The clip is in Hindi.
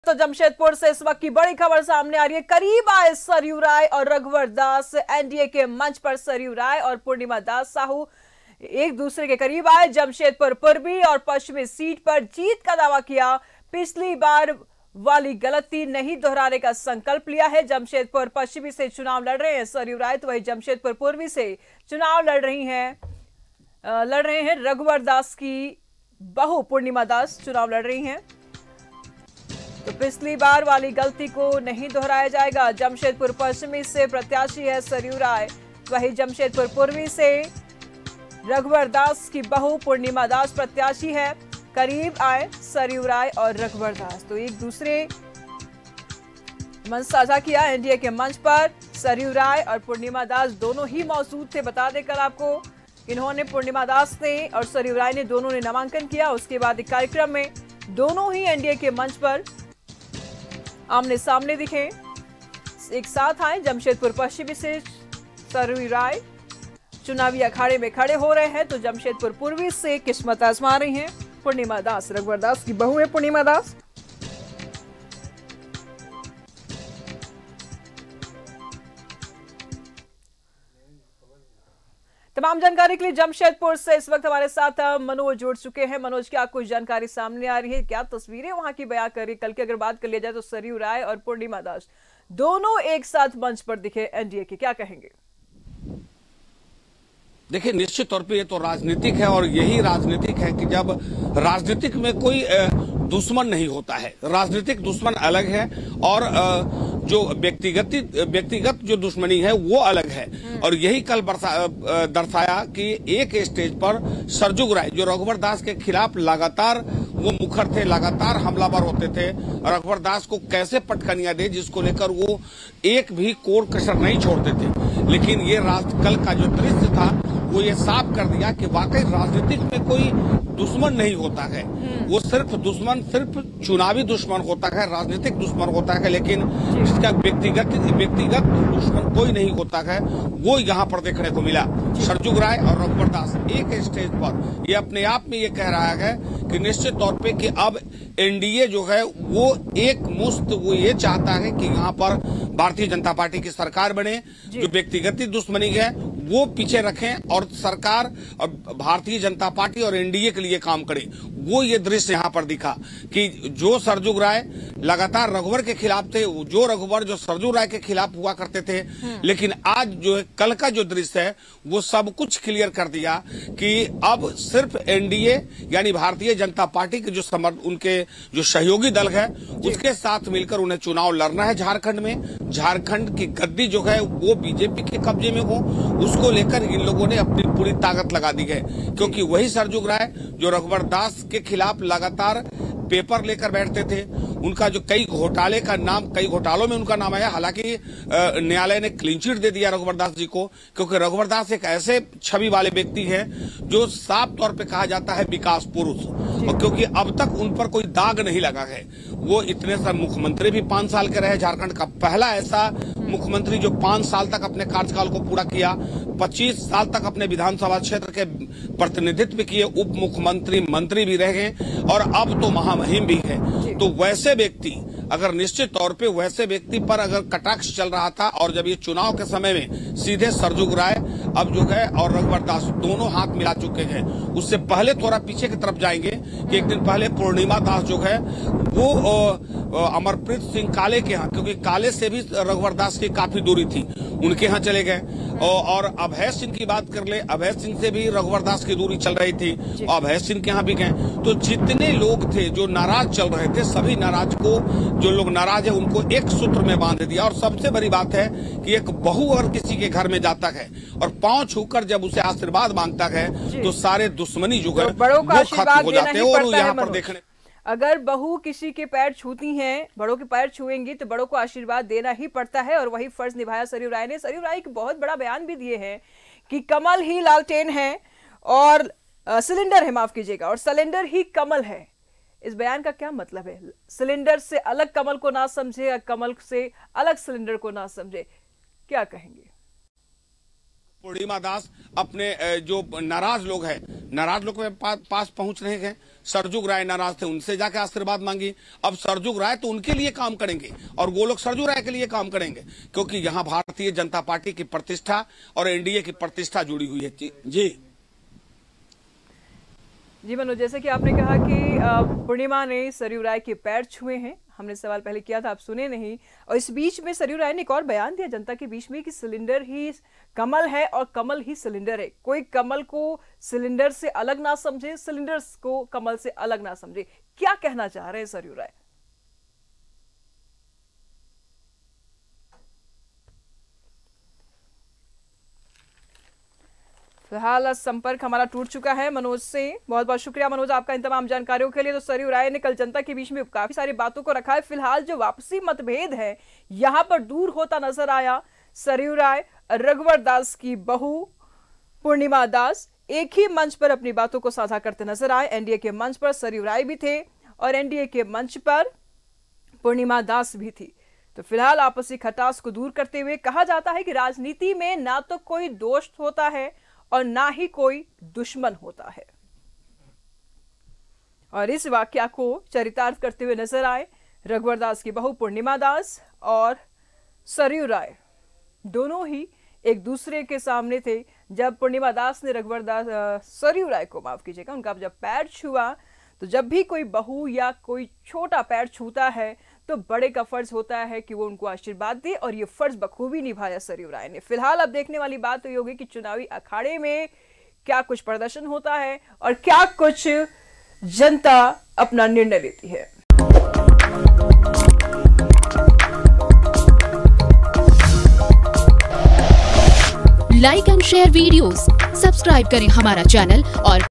तो जमशेदपुर से इस वक्त की बड़ी खबर सामने आ रही है। करीब आए सरयू राय और रघुवर दास एनडीए के मंच पर। सरयू राय और पूर्णिमा दास साहू एक दूसरे के करीब आए। जमशेदपुर पूर्वी और पश्चिमी सीट पर जीत का दावा किया। पिछली बार वाली गलती नहीं दोहराने का संकल्प लिया है। जमशेदपुर पश्चिमी से चुनाव लड़ रहे हैं सरयू राय, तो वही जमशेदपुर पूर्वी से चुनाव लड़ रहे हैं रघुवर दास की बहू पूर्णिमा दास चुनाव लड़ रही हैं। तो पिछली बार वाली गलती को नहीं दोहराया जाएगा। जमशेदपुर पश्चिमी से प्रत्याशी है सरयू राय, वही जमशेदपुर पूर्वी से रघुवर दास की बहू पूर्णिमा दास प्रत्याशी है। करीब आए सरयू राय और रघुवर दास, तो एक दूसरे मंच साझा किया एनडीए के मंच पर। सरयू राय और पूर्णिमा दास दोनों ही मौजूद थे। बता दें कल आपको, इन्होंने पूर्णिमा दास ने और सरयू राय ने दोनों ने नामांकन किया। उसके बाद एक कार्यक्रम में दोनों ही एनडीए के मंच पर आमने सामने दिखे, एक साथ आए। जमशेदपुर पश्चिमी से सरयू राय चुनावी अखाड़े में खड़े हो रहे हैं, तो जमशेदपुर पूर्वी से किस्मत आजमा रही हैं पूर्णिमा दास। रघुवर दास की बहू है पूर्णिमा दास। तमाम जानकारी के लिए जमशेदपुर से इस वक्त हमारे साथ मनोज जुड़ चुके हैं। मनोज, क्या कुछ जानकारी सामने आ रही है, क्या तस्वीरें वहां की बयां कर रही है? कल की अगर बात कर लिया जाए तो सरयू राय और पूर्णिमा दास दोनों एक साथ मंच पर दिखे एनडीए के, क्या कहेंगे? देखिए, निश्चित तौर पे ये तो राजनीतिक है और यही राजनीतिक है कि जब राजनीतिक में कोई दुश्मन नहीं होता है। राजनीतिक दुश्मन अलग है और जो व्यक्तिगत जो दुश्मनी है वो अलग है। और यही कल दर्शाया कि एक स्टेज पर सरजुग राय जो रघुवर दास के खिलाफ लगातार वो मुखर थे, लगातार हमलावर होते थे, रघुवर दास को कैसे पटखनियां दे, जिसको लेकर वो एक भी कोर कसर नहीं छोड़ते थे। लेकिन ये कल का जो दृश्य था वो ये साफ कर दिया कि वाकई राजनीतिक में कोई दुश्मन नहीं होता है। वो सिर्फ चुनावी दुश्मन होता है, राजनीतिक दुश्मन होता है, लेकिन जिसका व्यक्तिगत दुश्मन कोई नहीं होता है, वो यहाँ पर देखने को मिला। सरजुग राय और रघुवर दास एक स्टेज पर ये अपने आप में ये कह रहा है कि निश्चित तौर पे कि अब एनडीए जो है वो एक मुश्त वो ये चाहता है कि यहाँ पर भारतीय जनता पार्टी की सरकार बने। जो व्यक्तिगत दुश्मनी है वो पीछे रखें और सरकार और भारतीय जनता पार्टी और एनडीए के लिए काम करे। वो ये दृश्य यहाँ पर दिखा कि जो सरजुग राय लगातार रघुवर के खिलाफ थे, जो रघुवर जो सरजुग राय के खिलाफ हुआ करते थे, लेकिन आज जो है कल का जो दृश्य है वो सब कुछ क्लियर कर दिया कि अब सिर्फ एनडीए यानी भारतीय जनता पार्टी के जो उनके जो सहयोगी दल है उसके साथ मिलकर उन्हें चुनाव लड़ना है। झारखंड में झारखंड की गद्दी जो है वो बीजेपी के कब्जे में हो, उसको लेकर इन लोगों ने अपनी पूरी ताकत लगा दी है। क्योंकि वही सरजुग राय जो रघुवर दास के खिलाफ लगातार पेपर लेकर बैठते थे, उनका जो कई घोटालों में उनका नाम आया। हालांकि न्यायालय ने क्लीन चिट दे दिया रघुवर दास जी को, क्योंकि रघुवर दास एक ऐसे छवि वाले व्यक्ति हैं जो साफ तौर पे कहा जाता है विकास पुरुष, और क्योंकि अब तक उन पर कोई दाग नहीं लगा है। वो इतने सारे मुख्यमंत्री भी 5 साल के रहे, झारखंड का पहला ऐसा मुख्यमंत्री जो 5 साल तक अपने कार्यकाल को पूरा किया, 25 साल तक अपने विधानसभा क्षेत्र के प्रतिनिधित्व किए, उप मुख्यमंत्री मंत्री भी रहे और अब तो महामहिम भी है। तो वैसे व्यक्ति अगर निश्चित तौर पे वैसे व्यक्ति पर अगर कटाक्ष चल रहा था, और जब ये चुनाव के समय में सीधे सरजुग राय अब जो है और रघुवर दास दोनों हाथ मिला चुके हैं। उससे पहले थोड़ा पीछे की तरफ जाएंगे कि एक दिन पहले पूर्णिमा दास जो है वो अमरप्रीत सिंह काले के यहाँ, क्योंकि काले से भी रघुवर दास की काफी दूरी थी, उनके यहाँ चले गए। और अभय सिंह की बात कर ले, अभय सिंह से भी रघुवर दास की दूरी चल रही थी, और अभय सिंह के यहाँ भी गए। तो जितने लोग थे जो नाराज चल रहे थे, सभी नाराज को जो लोग नाराज है उनको एक सूत्र में बांध दिया। और सबसे बड़ी बात है कि एक बहू अगर किसी के घर में जाता है और पांव छूकर जब उसे आशीर्वाद मांगता है तो सारे दुश्मनी जो है वो खत्म हो जाते हैं। और यहाँ पर देखने अगर बहू किसी के पैर छूती हैं, बड़ों के पैर छुएंगी तो बड़ों को आशीर्वाद देना ही पड़ता है, और वही फर्ज निभाया सरयू राय ने। सरयू राय एक बहुत बड़ा बयान भी दिए हैं कि कमल ही लालटेन है और सिलेंडर है, माफ कीजिएगा, और सिलेंडर ही कमल है। इस बयान का क्या मतलब है? सिलेंडर से अलग कमल को ना समझे, कमल से अलग सिलेंडर को ना समझे, क्या कहेंगे? पूर्णिमा दास अपने जो नाराज लोग हैं, नाराज लोग के पास पहुंच रहे हैं। सरजुग राय नाराज थे, उनसे जाके आशीर्वाद मांगी। अब सरजुग राय तो उनके लिए काम करेंगे और वो लोग सरजुग राय के लिए काम करेंगे, क्योंकि यहां भारतीय जनता पार्टी की प्रतिष्ठा और एनडीए की प्रतिष्ठा जुड़ी हुई है। जी मनोज, जैसे कि आपने कहा कि पूर्णिमा ने सरयू राय के पैर छुए हैं, हमने सवाल पहले किया था, आप सुने नहीं। और इस बीच में सरयू राय ने एक और बयान दिया जनता के बीच में कि सिलेंडर ही कमल है और कमल ही सिलेंडर है। कोई कमल को सिलेंडर से अलग ना समझे, सिलेंडर को कमल से अलग ना समझे। क्या कहना चाह रहे हैं सरयू राय? फिलहाल संपर्क हमारा टूट चुका है मनोज से। बहुत बहुत शुक्रिया मनोज आपका इन तमाम जानकारियों के लिए। तो सरयू राय ने कल जनता के बीच में काफी सारी बातों को रखा है। फिलहाल जो वापसी मतभेद है यहां पर दूर होता नजर आया। सरयू राय, रघुवर दास की बहू पूर्णिमा दास एक ही मंच पर अपनी बातों को साझा करते नजर आए। एनडीए के मंच पर सरयू राय भी थे और एनडीए के मंच पर पूर्णिमा दास भी थी। तो फिलहाल आपसी खटास को दूर करते हुए कहा जाता है कि राजनीति में ना तो कोई दोस्त होता है और ना ही कोई दुश्मन होता है। और इस वाकया को चरितार्थ करते हुए नजर आए रघुवर दास की बहू पूर्णिमा दास और सरयू राय। दोनों ही एक दूसरे के सामने थे। जब पूर्णिमा दास ने सरयू राय को, माफ कीजिएगा, उनका जब पैर छुआ, तो जब भी कोई बहू या कोई छोटा पैर छूता है तो बड़े का फर्ज होता है कि वो उनको आशीर्वाद दे, और ये फर्ज बखूबी निभाया सरयू राय ने। फिलहाल अब देखने वाली बात तो ये होगी कि चुनावी अखाड़े में क्या कुछ प्रदर्शन होता है और क्या कुछ जनता अपना निर्णय लेती है। Like and share videos, subscribe करें हमारा चैनल और